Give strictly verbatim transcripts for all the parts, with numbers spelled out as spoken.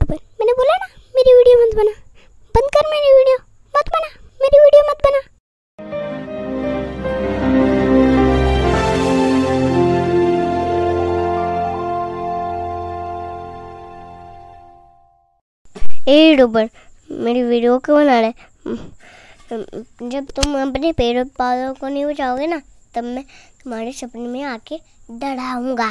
Duper, मैंने बोला ना मेरी वीडियो मत बना। बंद कर मेरी वीडियो, मत बना मेरी वीडियो, मत बना। ए डूबर, मेरी वीडियो क्यों बना रहे? जब तुम अपने पेड़ पौधों को नहीं बचाओगे ना, तब मैं तुम्हारे सपने में आके डराऊंगा।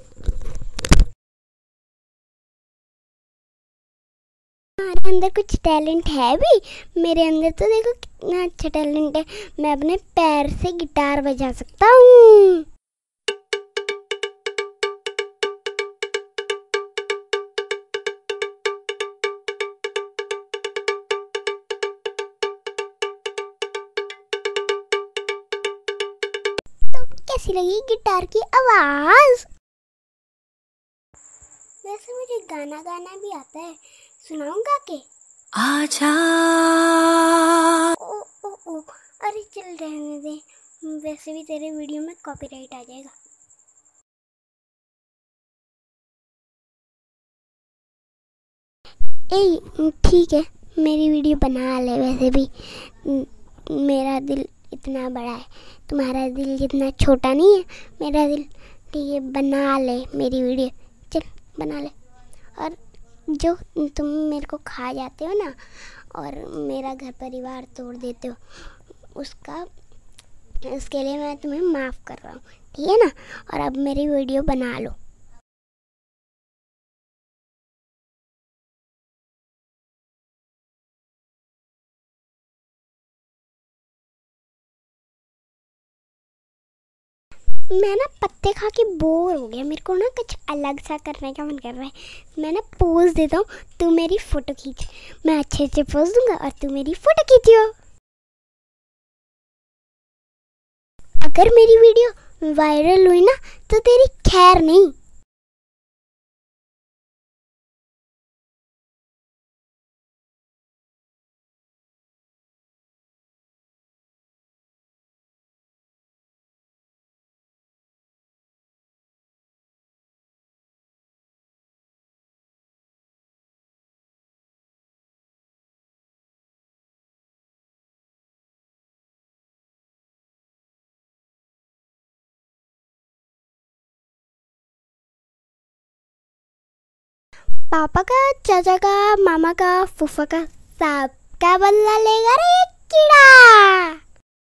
तुम्हारे अंदर कुछ टैलेंट है भी? मेरे अंदर तो देखो कितना अच्छा टैलेंट है, मैं अपने पैर से गिटार बजा सकता हूँ। तो कैसी लगी गिटार की आवाज? वैसे मुझे गाना गाना भी आता है, सुनाऊंगा के? आजा। ओ ओ ओ, अरे चल रहने दे, वैसे भी तेरे वीडियो में कॉपीराइट आ जाएगा। ए ठीक है, मेरी वीडियो बना ले। वैसे भी मेरा दिल इतना बड़ा है, तुम्हारा दिल जितना छोटा नहीं है मेरा दिल। ठीक है, बना ले मेरी वीडियो, चल बना ले। और जो तुम मेरे को खा जाते हो ना और मेरा घर परिवार तोड़ देते हो, उसका उसके लिए मैं तुम्हें माफ़ कर रहा हूँ, ठीक है ना? और अब मेरी वीडियो बना लो। मैं ना पत्ते खा के बोर हो गया, मेरे को ना कुछ अलग सा करने का मन कर रहा है। मैं ना पोज देता हूँ, तू मेरी फ़ोटो खींच। मैं अच्छे अच्छे पोज दूंगा और तू मेरी फ़ोटो खींचियो। अगर मेरी वीडियो वायरल हुई ना तो तेरी खैर नहीं। पापा का, चाचा का, मामा का, फूफा का, सबका बदला लेगा रे ये कीड़ा।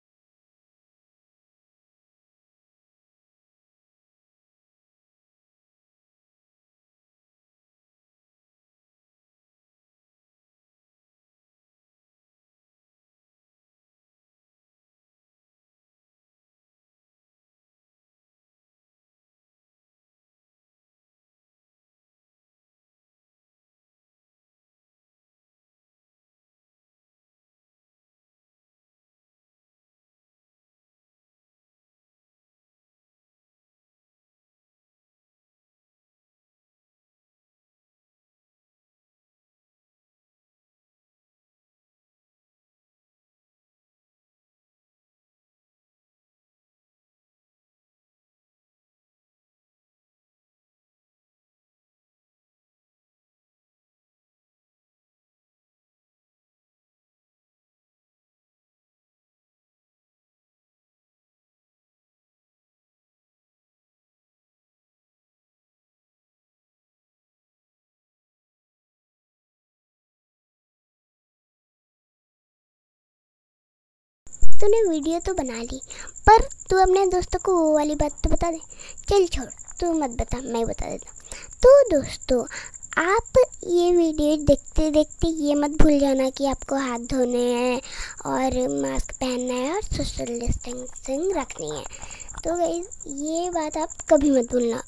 तूने वीडियो तो बना ली, पर तू अपने दोस्तों को वो वाली बात तो बता दे। चल छोड़, तू मत बता, मैं बता देता हूँ। तो दोस्तों, आप ये वीडियो देखते देखते ये मत भूल जाना कि आपको हाथ धोने हैं और मास्क पहनना है और सोशल डिस्टेंसिंग रखनी है। तो गाइस, ये बात आप कभी मत भूलना।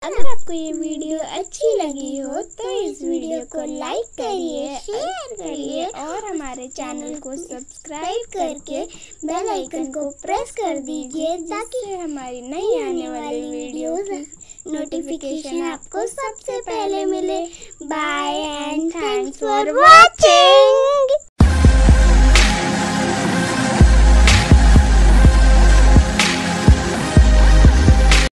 अगर आपको ये वीडियो अच्छी लगी हो तो इस वीडियो को लाइक करिए, शेयर करिए और हमारे चैनल को सब्सक्राइब करके बेल आइकन को प्रेस कर दीजिए ताकि हमारी नई आने वाली वीडियो की नोटिफिकेशन आपको सबसे पहले मिले। Bye and thanks for watching.